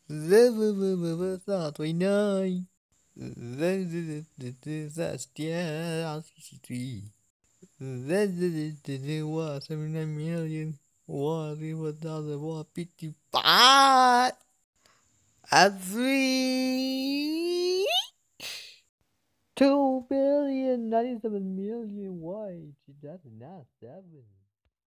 29. That's yeah, 63. What 79,000,000? What 1,055? And 3. 2,097,000,000. Why? That's not 7.